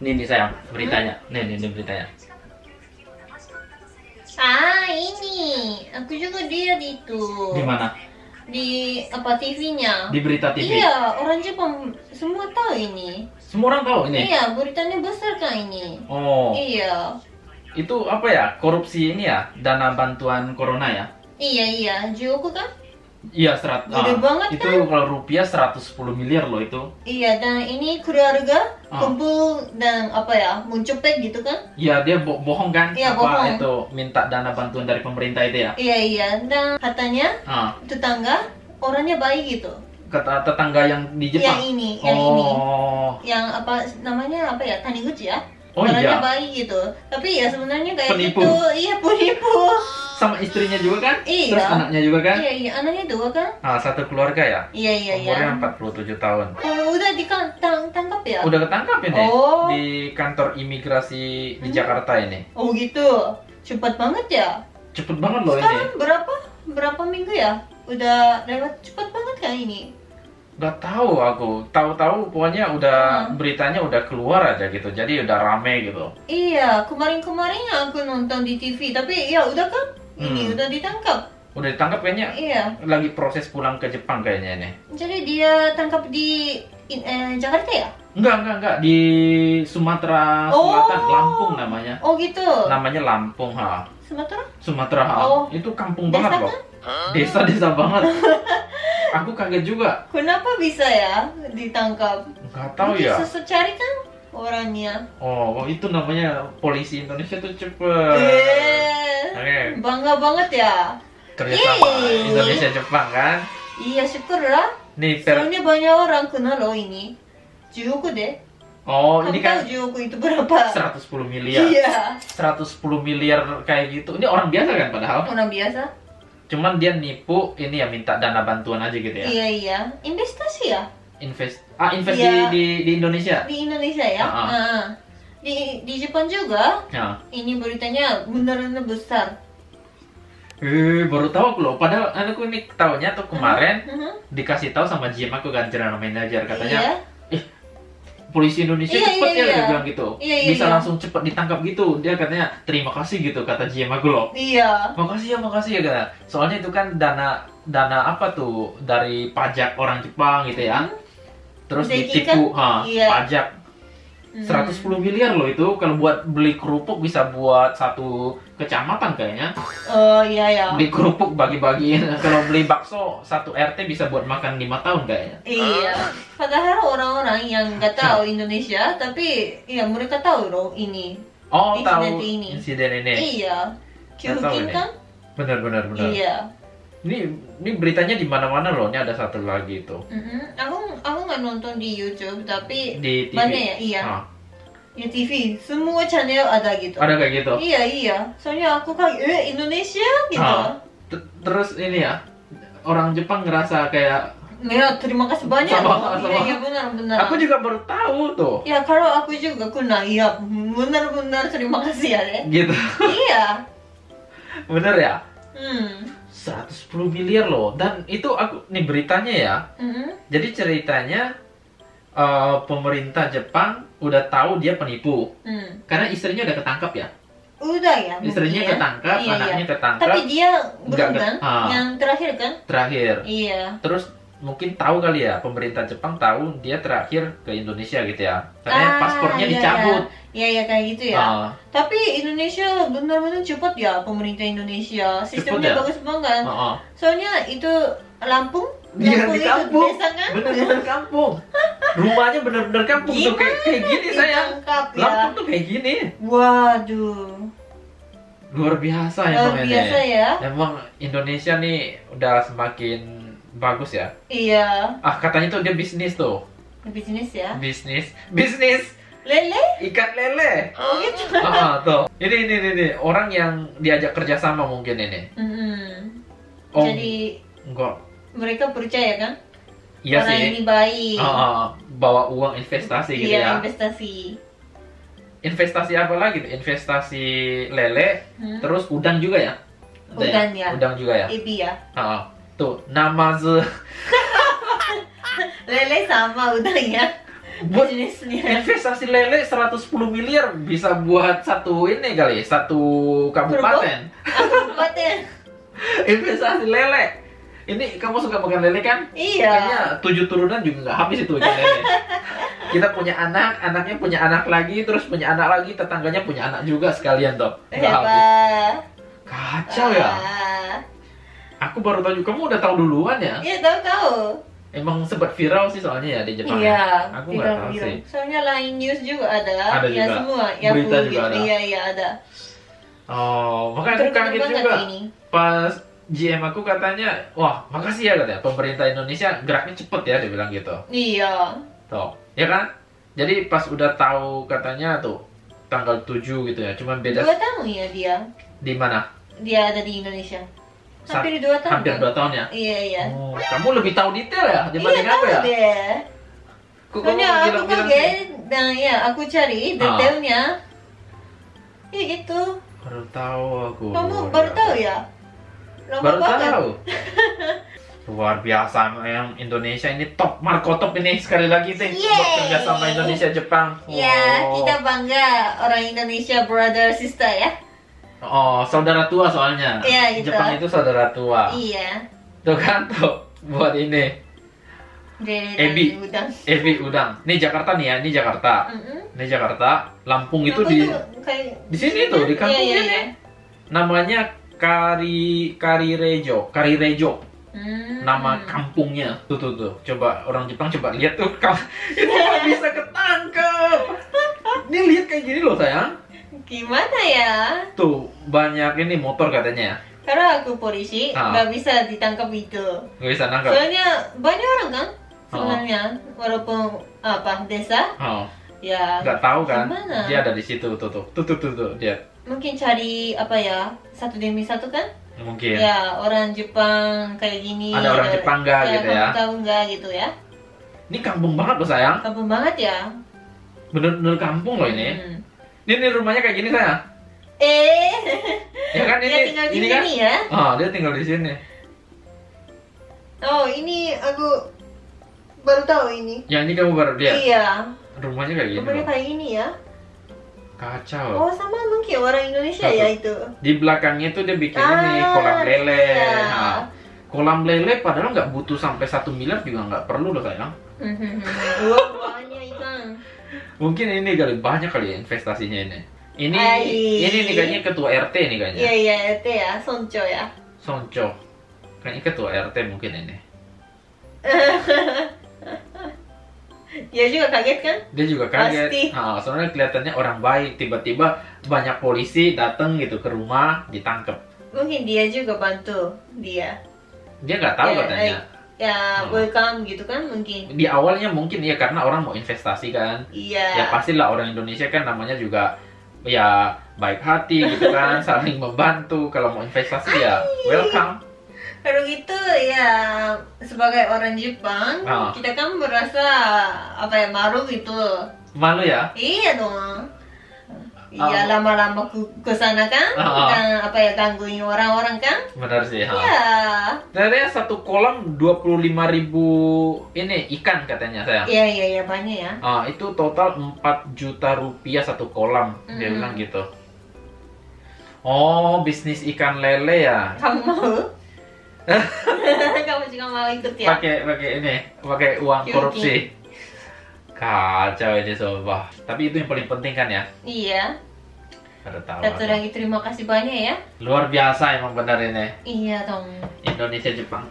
Nih sayang, beritanya. Nih beritanya. Ah, ini. Aku juga lihat itu. Di mana? Di apa TV-nya? Di berita TV. Iya, orang Jepang semua tahu ini. Semua orang tahu ini. Iya, beritanya besar kan ini. Oh. Iya. Itu apa ya? Korupsi ini ya? Dana bantuan corona ya? Iya, Joko kan? Iya, Gede banget itu kan? kalau rupiah 110 miliar loh itu. Iya, dan ini keluarga kumpul dan apa ya, mencopet gitu kan? Iya, dia bohong kan? Iya, Apa bohong. itu minta dana bantuan dari pemerintah itu ya? Iya, dan katanya Ah, tetangga orangnya baik gitu. kata tetangga yang di Jepang. Yang ini, yang ini. Oh. Yang apa namanya apa ya, Taniguchi ya? Oh, orangnya iya. baik gitu. Tapi ya sebenarnya kayak Penipu. gitu. Iya, penipu. Sama istrinya juga kan? Iya. Terus anaknya juga kan? Iya, anaknya dua kan? Satu keluarga ya? Iya. Umurnya 47 tahun. Oh, udah ditangkap ya? Udah ketangkap ini Oh. di kantor imigrasi di Jakarta ini. Oh gitu. Cepat banget ya? Cepet banget loh ini. Sekarang berapa minggu ya? Udah lewat cepat banget kan ini? Gak tahu aku. Tahu-tahu pokoknya udah beritanya udah keluar aja gitu. Jadi udah rame gitu. Iya, kemarin-kemarin aku nonton di TV, tapi ya udah kan? Ini udah ditangkap. Udah ditangkap kayaknya. Iya. Lagi proses pulang ke Jepang kayaknya ini. Jadi dia tangkap di Jakarta ya? Enggak. Di Sumatera Oh. Selatan, Lampung namanya. Oh gitu. Namanya Lampung, ha. Sumatera? Sumatera, ha. Oh. Itu kampung Desa banget loh. Desa banget. Aku kaget juga. Kenapa bisa ya ditangkap? Nggak tahu Mungkin ya. susah cari kan orangnya. Oh, itu namanya polisi Indonesia tuh cepet. Oke. Bangga banget ya. Kerjasama Yeay. Indonesia Jepang kan. Iya, syukurlah. Nih Soalnya banyak orang kenal loh ini. Juyoku deh. Oh, Kamu ini tahu kan Juyoku itu berapa? 110 miliar. Iya. 110 miliar kayak gitu. Ini orang biasa kan padahal. Orang biasa. Cuman dia nipu ini ya, minta dana bantuan aja gitu ya. Iya. Investasi ya? Invest Iya. di Indonesia. Di Indonesia ya? Ah. Di Jepang juga. Ya. Ini beritanya benar-benar besar. Baru tahu aku loh. Padahal aku ini tahunya tuh kemarin Mhm. dikasih tahu sama GM aku kan, general manager, katanya Iya. polisi Indonesia Iya, cepet iya, ya, dia iya. bilang gitu. Iya, Bisa iya. langsung cepet ditangkap gitu. Dia katanya terima kasih gitu, kata GM aku loh. Iya. Makasih ya kata. Soalnya itu kan dana apa tuh dari pajak orang Jepang gitu ya. Terus Jadi ditipu kan, iya. pajak 110 miliar loh itu. Kalau buat beli kerupuk bisa buat satu kecamatan kayaknya. Oh iya. Beli kerupuk bagi-bagiin. Kalau beli bakso satu RT bisa buat makan 5 tahun kayaknya. Iya. Padahal orang-orang yang nggak tahu Indonesia, tapi ya mereka tahu loh ini. Oh, tahu Insiden ini. insiden ini. Iya. Nggak tahu Kyukin ini. kan? Benar. Iya. Ini beritanya di mana-mana loh. Ini ada satu lagi itu. Aku nggak nonton di YouTube, tapi Di TV. banyak ya. Iya. Ah, Di TV semua channel ada gitu. ada kayak gitu. Iya. Soalnya aku kaget, Indonesia gitu. Terus ini ya, orang Jepang ngerasa kayak Ya, terima kasih banyak. Sama. Iya, benar. aku juga baru tahu tuh. Ya, kalau aku juga kena, ya benar-benar terima kasih ya deh. Gitu. Iya. Bener ya? 110 Hmm. miliar loh. Dan itu aku nih beritanya ya. Jadi ceritanya pemerintah Jepang udah tahu dia penipu. Karena istrinya udah ketangkap ya. Udah ya. Istrinya mungkin ya. ketangkap, Iya. anaknya ketangkap. Tapi dia Nggak belum kan? Yang terakhir kan? Terakhir. Iya. Terus mungkin tahu kali ya, pemerintah Jepang tahu dia terakhir ke Indonesia gitu ya. Karena paspornya iya, dicabut. Iya kayak gitu ya. Ah. Tapi Indonesia benar-benar cepat ya, pemerintah Indonesia. Sistemnya ya? bagus banget. Heeh. Soalnya itu Lampung. Iya, Lampung di itu kampung. desa kan? Bener-bener kampung. Rumahnya bener-bener kampung tuh kayak gini sayang. Ditangkap ya. Lampung tuh kayak gini. Waduh. Luar biasa Luar emang biasa ini. ya. Emang Indonesia nih udah semakin bagus ya. Iya. Katanya tuh dia bisnis tuh. Bisnis ya. Bisnis Lele? ikan lele. Oh gitu. Tuh. Ini orang yang diajak kerjasama mungkin ini. Oh, Jadi enggak. mereka percaya kan? Iya Orang sih. ini baik. Bawa uang investasi gitu Iya, ya. investasi. Investasi apa lagi tuh? Investasi lele, terus udang juga ya? Ada Udang ya. Udang juga ya? Ebi ya. Tuh, namazu. Lele sama udang ya. Buat bisnisnya. investasi lele 110 miliar bisa buat satu ini kali, satu kabupaten. Kabupaten. Investasi lele. Ini kamu suka makan lele kan? Iya. Kayaknya 7 turunan juga nggak habis itu ikan lele. Kita punya anak, anaknya punya anak lagi, terus punya anak lagi, tetangganya punya anak juga sekalian toh. Nggak habis. Hebat. Kacau ya. Aku baru tahu juga, kamu udah tahu duluan ya? Iya, tahu-tahu. Emang sempat viral sih soalnya ya di Jepang. Iya, Aku nggak tahu sih. Soalnya Line News juga ada. Ada Ya juga. semua. Berita Yahoo juga ada. Iya, iya ada. Oh, makanya aku Terkenal kaget banget juga. ini. Pas GM aku katanya, wah makasih ya katanya, pemerintah Indonesia geraknya cepet ya, dia bilang gitu. Iya. Tuh, ya kan? Jadi pas udah tahu katanya tuh tanggal 7 gitu ya, cuman beda 2 tahun ya dia. di mana? Dia ada di Indonesia. Hampir 2 tahun. Hampir kan? 2 tahun ya? Iya, iya. Oh, kamu lebih tahu detail ya dibanding Iya, aku ya? tahu deh. Kok kamu Soalnya aku bilang-bilang sih? kaget, dan ya aku cari detailnya. Iya gitu. Baru tahu aku. Kamu luar baru biasa. tahu ya? Lama Baru banget. tahu. Luar biasa, yang Indonesia ini top, Marco top ini sekali lagi sih buat Yeay. kerja sama Indonesia Jepang. Ya, Oh. kita bangga orang Indonesia brother sister ya. Oh, saudara tua soalnya. Iya, gitu. Jepang itu saudara tua. Iya. Tuh kan tuh buat ini Ebi. Udang. Ebi udang. Ini Jakarta nih ya, ini Jakarta. Ini Jakarta. Lampung itu di di sini tuh, di kampung iya, ini. iya. Namanya Karirejo. Hmm. Nama kampungnya. Tuh. Coba orang Jepang coba lihat tuh. Itu nggak bisa ketangkep. Ini lihat kayak gini loh sayang. Gimana ya? Tuh banyak ini motor katanya. Karena aku polisi, nggak bisa ditangkap itu. Nggak bisa nangkap. Soalnya banyak orang kan sebenarnya, walaupun apa desa, Oh. ya Nggak tahu kan? gimana? Dia ada di situ tuh. Tuh dia. Mungkin cari apa ya, satu demi satu kan? Mungkin. Ya orang Jepang kayak gini. Ada orang Jepang nggak gitu ya? Kamu tahu nggak gitu ya? Ini kampung banget loh sayang. Kampung banget ya. Bener-bener kampung loh ini. Ini rumahnya kayak gini sayang. Ya kan Dia tinggal di ini sini kan? ya? Oh, dia tinggal di sini. Oh ini aku baru tahu ini. Yang ini kamu baru lihat. Iya. Rumahnya kayak gini. Rumahnya Loh. kayak gini ya? Kacau. Oh sama mungkin orang Indonesia Satu. ya itu. Di belakangnya itu dia bikin ini kolam lele. Iya. Nah, kolam lele padahal nggak butuh sampai 1 miliar juga nggak perlu loh sayang. Wah banyak ikan. Mungkin ini kali banyak kali ya investasinya ini. Ini Ai. nih kayaknya ketua RT nih kayaknya. Iya iya itu ya, Sonco ya. Sonco. Kayaknya ketua RT mungkin ini. Dia juga kaget kan? Dia juga kaget. Pasti. Nah, soalnya kelihatannya orang baik, tiba-tiba banyak polisi datang gitu ke rumah, ditangkap. Mungkin dia juga bantu dia. Dia nggak tahu Ya, katanya. Ya welcome gitu kan mungkin. Di awalnya mungkin ya karena orang mau investasi kan. Iya. Ya pastilah orang Indonesia kan namanya juga ya baik hati gitu kan, saling membantu. Kalau mau investasi ya welcome. Kalau gitu ya sebagai orang Jepang kita kan merasa apa ya malu gitu. Malu ya? Iya dong. Iya lama-lama ke sana kan, dan apa ya gangguin orang-orang kan? Benar sih. Iya. Ternyata satu kolam 25.000 ini ikan katanya sayang. Iya banyak ya. Itu total 4 juta rupiah satu kolam. Dia bilang gitu. Oh, bisnis ikan lele ya? Kamu mau? Kamu juga mau ikut ya? Pakai uang korupsi. Kacau ini sobat. Tapi itu yang paling penting kan ya? Iya. Ada tahu. Satu lagi terima kasih banyak ya. Luar biasa emang benar ini. Iya dong. Indonesia Jepang.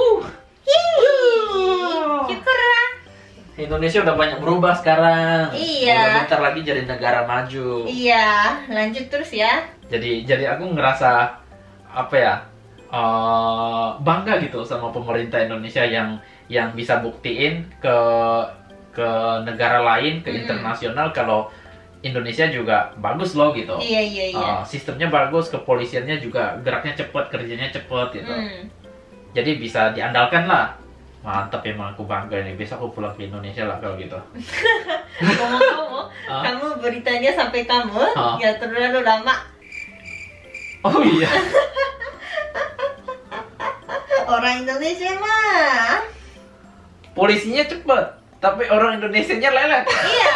Syukurlah. Indonesia udah banyak berubah sekarang. Iya. Udah bentar lagi jadi negara maju. Iya, lanjut terus ya. Jadi aku ngerasa apa ya? Bangga gitu sama pemerintah Indonesia yang bisa buktiin ke negara lain, ke internasional kalau Indonesia juga bagus loh gitu. Iya. Sistemnya bagus, kepolisiannya juga geraknya cepet, kerjanya cepet gitu. Jadi bisa diandalkan lah. Mantap emang, aku bangga nih. Besok aku pulang ke Indonesia lah kalau gitu. Ngomong-ngomong, kamu beritanya sampai kamu ya terlalu lama. Oh iya. Orang Indonesia mah. Polisinya cepet. Tapi orang Indonesianya lelet. Iya,